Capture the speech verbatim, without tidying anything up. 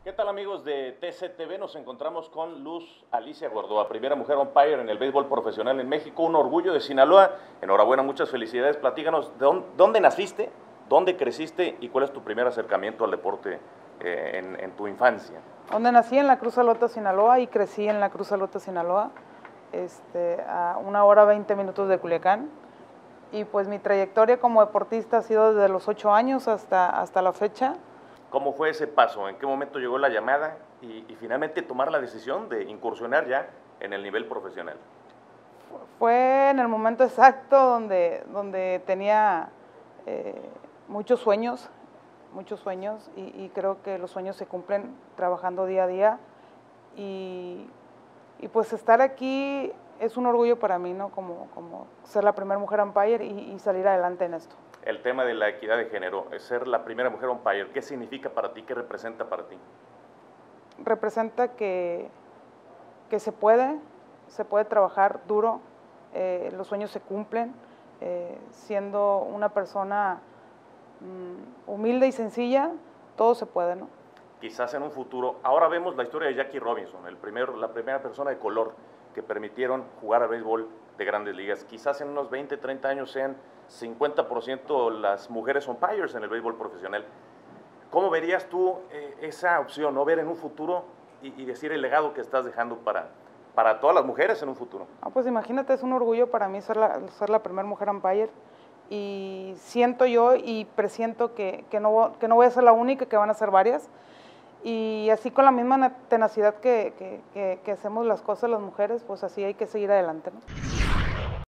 ¿Qué tal, amigos de T C T V? Nos encontramos con Luz Alicia Gordoa, primera mujer umpire en el béisbol profesional en México, un orgullo de Sinaloa. Enhorabuena, muchas felicidades. Platícanos, ¿de dónde, dónde naciste, dónde creciste y cuál es tu primer acercamiento al deporte eh, en, en tu infancia? Donde nací en la Cruz Alota, Sinaloa, y crecí en la Cruz Alota, Sinaloa, este, a una hora veinte minutos de Culiacán. Y pues mi trayectoria como deportista ha sido desde los ocho años hasta, hasta la fecha. ¿Cómo fue ese paso? ¿En qué momento llegó la llamada y, y finalmente tomar la decisión de incursionar ya en el nivel profesional? Fue en el momento exacto donde, donde tenía eh, muchos sueños, muchos sueños, y, y creo que los sueños se cumplen trabajando día a día. Y, y pues estar aquí es un orgullo para mí, ¿no? Como, como ser la primera mujer umpire y, y salir adelante en esto. El tema de la equidad de género, ser la primera mujer umpire, ¿qué significa para ti? ¿Qué representa para ti? Representa que, que se puede, se puede trabajar duro, eh, los sueños se cumplen, eh, siendo una persona mm, humilde y sencilla, todo se puede, ¿no? Quizás en un futuro, ahora vemos la historia de Jackie Robinson, el primer, la primera persona de color que permitieron jugar al béisbol de grandes ligas. Quizás en unos veinte, treinta años sean cincuenta por ciento las mujeres umpires en el béisbol profesional. ¿Cómo verías tú eh, esa opción, no ver en un futuro y, y decir el legado que estás dejando para, para todas las mujeres en un futuro? Ah, pues imagínate, es un orgullo para mí ser la, ser la primera mujer umpire, y siento yo y presiento que, que, no, que no voy a ser la única, que van a ser varias. Y así, con la misma tenacidad que, que, que, que hacemos las cosas las mujeres, pues así hay que seguir adelante, ¿no?